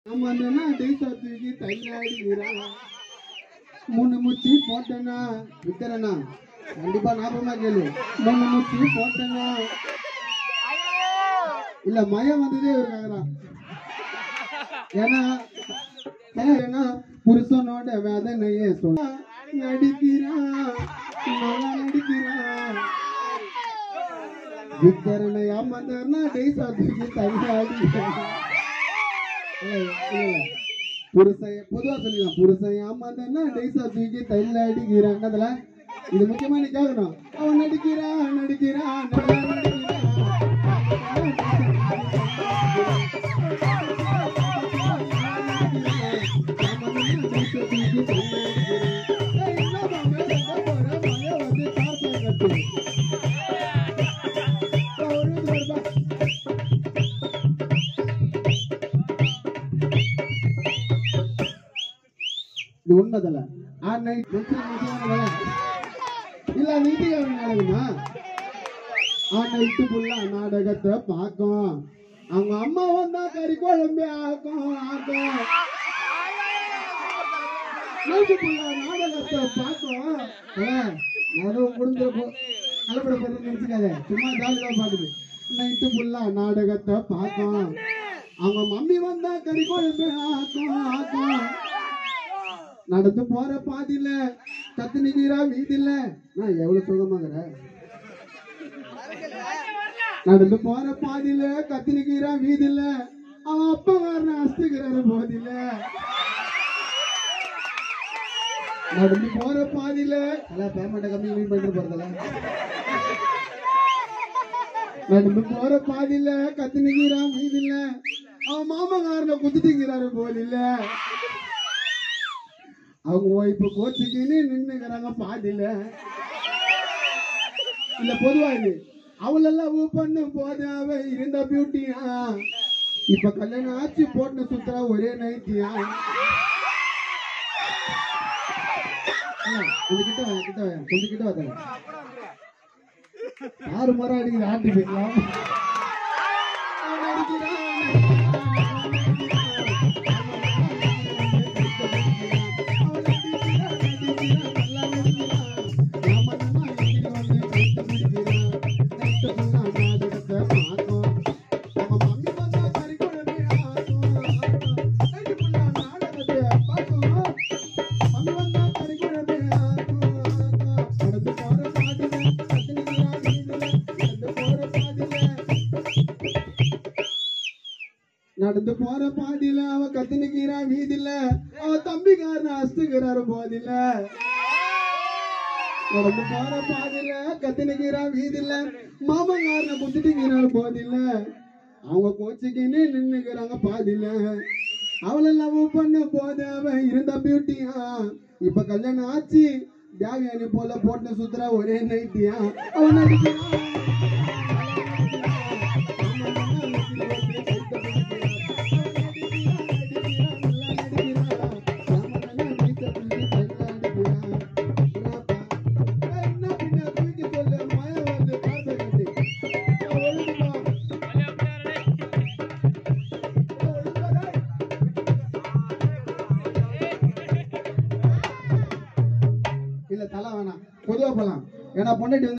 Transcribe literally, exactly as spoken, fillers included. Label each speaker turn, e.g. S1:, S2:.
S1: ஆமாண்டா டேசா தூக்கி தைலாடிக்கிறான் மூணு முச்சி போட்டேனா விக்கிறேனா கண்டிப்பா ஞாபகமா கேளு மூணு முச்சி போட்டேனா இல்ல மயம் வந்ததே ஒரு நகரம் ஏன்னா ஏன்னா புருஷனோட வேதனையே சொல்ல நடிக்கிறான் நல்லா நடிக்கிறான் விக்கிறனை ஆமாண்டா டேசா தூக்கி தைலாடிக்கிறான் புருஷன் பொதுவா சொல்லிடலாம் புருஷன் ஏமாந்தா டேசா தூக்கி தைல அடிக்கிறான் அதுல இது முக்கியமா நீ கேட்கணும் அவன் நடிக்கிறான் நடிக்கிறான் இது உண்மைதல்ல இல்ல நீதிமா ஆனைட்டுக்குள்ள நாடகத்தை பார்க்கும் அவங்க அம்மா வந்தா கறி குழம்பு ஆக்கும் ஆக்கும் நைட்டுக்குள்ள நாடகத்தை பார்க்கும் நடுவு குடும்ப கலப்பட போறது நினைச்சுக்காத சும்மா ஜாலிதான் பாக்குது நைட்டுக்குள்ள நாடகத்தை பார்க்கும் அவங்க மம்மி வந்தா கறி குழம்பு ஆக்கும் ஆக்கும் நடந்து போற பாதியில கத்து நிக்கிறா வீதியில நான் எவ்வளவு சுகமாகற நடந்து போற பாதியில கத்து நிக்கிறா வீதியில அவன் அப்பகாரன அஸ்துகிறாரு போதியில நடந்து போற பாதியில எல்லாம் பேமெண்ட் கம்மி மீன் பண்ணிட்டு போறதுல நடந்து போற பாதியில கத்து நிக்கிறா வீதியில அவன் மாமகாரனை குத்திட்டுங்கிறாரு போதியில அவங்க இப்ப கோச்சிக்கின்னு நின்னுக்கிறாங்க பாதியில இல்ல பொதுவா இது அவளெல்லாம் ஊ பண்ணு போது அவ இருந்த பியூட்டியா இப்ப கல்யாணம் ஆச்சு போட்டு சுத்துறா ஒரே நைட்டியா கொஞ்சம் கிட்ட கிட்ட கொஞ்சம் கிட்ட வர ஆறு மரம் அடிக்குது ஆட்டி போய்க்கலாம் நடந்து போற பாதியில அவ கத்து நிக்கிறா வீதியில அவ தம்பிக்காரன அஸ்துகிறாரு போதில நடந்து போற பாதியில கத்து நிக்கிறா வீதியில மாமங்காரன குத்திட்டுங்கிறாரு போதில அவங்க கோச்சிக்கின்னு நின்னுக்கிறாங்க பாதியில அவளை லவ் பண்ண போது அவ இருந்த பியூட்டியா இப்ப கல்யாணம் ஆச்சு தேவயானி போல போட்டு சுத்துறா ஒரே நைட்டியா அவன் நடிக்கிறான் இல்ல தலை வேணாம் பொதுவா போலாம் ஏன்னா பொண்டாட்டி